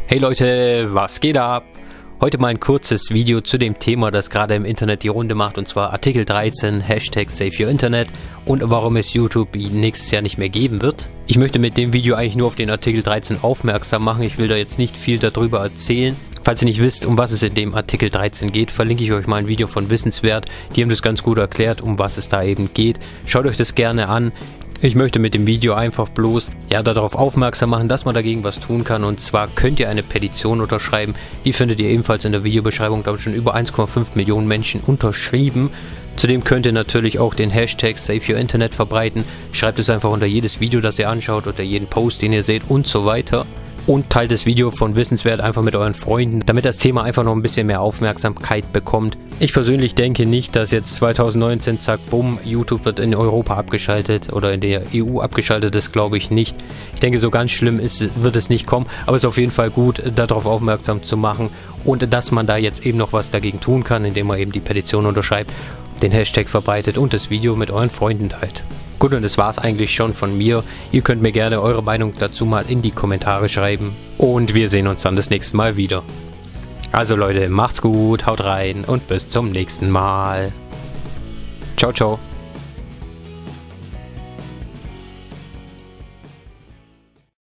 Hey Leute, was geht ab? Heute mal ein kurzes Video zu dem Thema, das gerade im Internet die Runde macht, und zwar Artikel 13, Hashtag Save Your Internet und warum es YouTube nächstes Jahr nicht mehr geben wird. Ich möchte mit dem Video eigentlich nur auf den Artikel 13 aufmerksam machen, ich will da jetzt nicht viel darüber erzählen. Falls ihr nicht wisst, um was es in dem Artikel 13 geht, verlinke ich euch mal ein Video von Wissenswert. Die haben das ganz gut erklärt, um was es da eben geht. Schaut euch das gerne an. Ich möchte mit dem Video einfach bloß darauf aufmerksam machen, dass man dagegen was tun kann. Und zwar könnt ihr eine Petition unterschreiben. Die findet ihr ebenfalls in der Videobeschreibung. Da haben schon über 1,5 Millionen Menschen unterschrieben. Zudem könnt ihr natürlich auch den Hashtag Save Your Internet verbreiten. Schreibt es einfach unter jedes Video, das ihr anschaut, unter jeden Post, den ihr seht und so weiter. Und teilt das Video von Wissenswert einfach mit euren Freunden, damit das Thema einfach noch ein bisschen mehr Aufmerksamkeit bekommt. Ich persönlich denke nicht, dass jetzt 2019, zack, bumm, YouTube wird in Europa abgeschaltet oder in der EU abgeschaltet, das glaube ich nicht. Ich denke, so ganz schlimm wird es nicht kommen, aber es ist auf jeden Fall gut, darauf aufmerksam zu machen und dass man da jetzt eben noch was dagegen tun kann, indem man eben die Petition unterschreibt, den Hashtag verbreitet und das Video mit euren Freunden teilt. Gut, und das war es eigentlich schon von mir. Ihr könnt mir gerne eure Meinung dazu mal in die Kommentare schreiben. Und wir sehen uns dann das nächste Mal wieder. Also Leute, macht's gut, haut rein und bis zum nächsten Mal. Ciao, ciao.